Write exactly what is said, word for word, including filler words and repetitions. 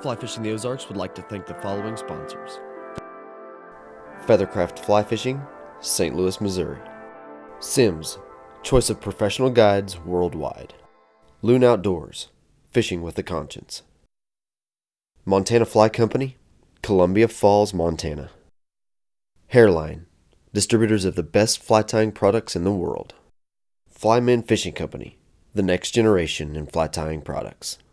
Fly Fishing the Ozarks would like to thank the following sponsors. Feathercraft Fly Fishing, Saint Louis, Missouri. Sims, choice of professional guides worldwide. Loon Outdoors, fishing with a conscience. Montana Fly Company, Columbia Falls, Montana. Hairline, distributors of the best fly tying products in the world. Flymen Fishing Company, the next generation in fly tying products.